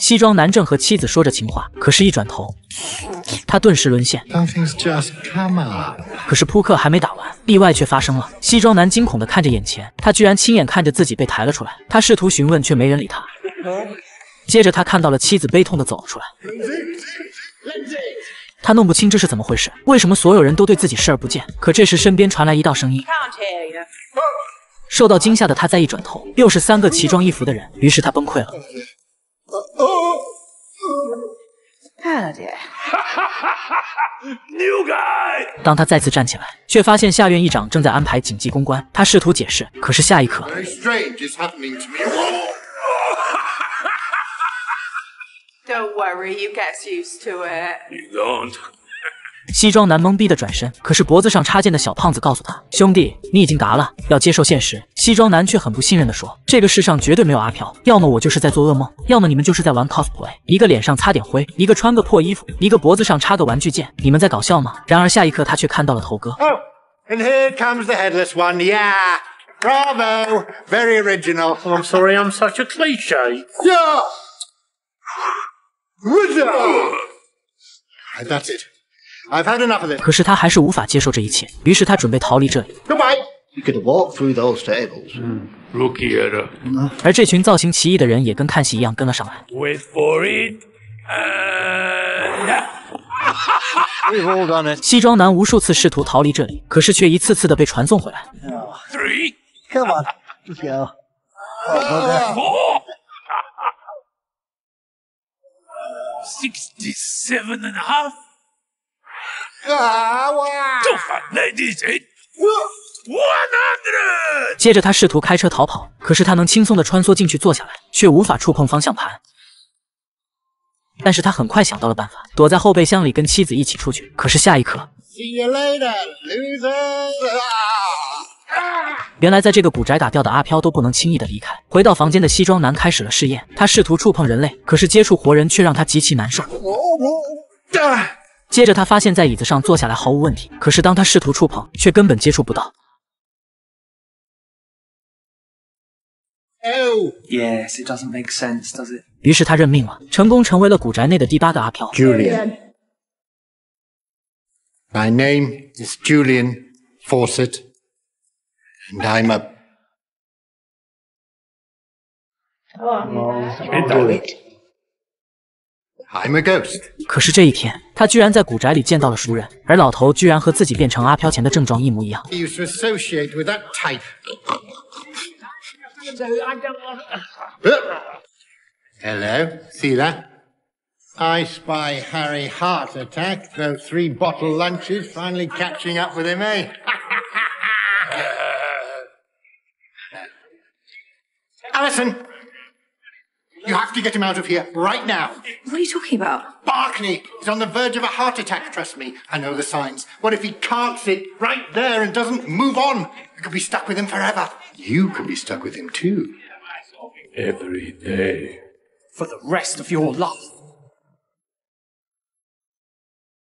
西装男正和妻子说着情话，可是一转头，他顿时沦陷。可是扑克还没打完，意外却发生了。西装男惊恐地看着眼前，他居然亲眼看着自己被抬了出来。他试图询问，却没人理他。接着他看到了妻子悲痛地走了出来。他弄不清这是怎么回事，为什么所有人都对自己视而不见？可这时身边传来一道声音。受到惊吓的他再一转头，又是3个奇装异服的人，于是他崩溃了。当他再次站起来，却发现下院议长正在安排紧急公关。他试图解释，可是下一刻，西装男懵逼的转身，可是脖子上插剑的小胖子告诉他：“兄弟，你已经答了，要接受现实。”西装男却很不信任地说：“这个世上绝对没有阿飘，要么我就是在做噩梦，要么你们就是在玩 cosplay。一个脸上擦点灰，一个穿个破衣服，一个脖子上插个玩具剑，你们在搞笑吗？”然而下一刻，他却看到了头哥。 Oh, and here comes the headless one. Yeah, bravo, very original. I'm sorry, I'm such a cliche. Yeah. That's it. I've had enough of this. 可是他还是无法接受这一切，于是他准备逃离这里。 Goodbye. You could walk through those tables. Rookie error. 而这群造型奇异的人也跟看戏一样跟了上来。 Wait for it. We've all done it. 西装男无数次试图逃离这里，可是却一次次的被传送回来。 3. Come on, let's go. Oh, 67.5. wow. 298. 100. 接着他试图开车逃跑，可是他能轻松的穿梭进去坐下来，却无法触碰方向盘。但是他很快想到了办法，躲在后备箱里跟妻子一起出去。可是下一刻， See you later, losers. 原来在这个古宅打掉的阿飘都不能轻易的离开。回到房间的西装男开始了试验，他试图触碰人类，可是接触活人却让他极其难受。接着他发现在椅子上坐下来毫无问题，可是当他试图触碰，却根本接触不到。 Oh, Yes, it doesn't make sense, does it? 于是他认命了，成功成为了古宅内的第8个阿飘。 Julian. My name is Julian Fawcett, and I'm a... I'm a ghost. 可是这一天，他居然在古宅里见到了熟人，而老头居然和自己变成阿飘前的症状一模一样。 I used to associate with that type. Hello, see that? I spy Harry heart attack, though 3 bottle lunches finally catching up with him, eh? Alison! You have to get him out of here right now. What are you talking about? Barkney is on the verge of a heart attack, trust me. I know the signs. What if he can't sit right there and doesn't move on? We could be stuck with him forever. You could be stuck with him too. Every day. For the rest of your life.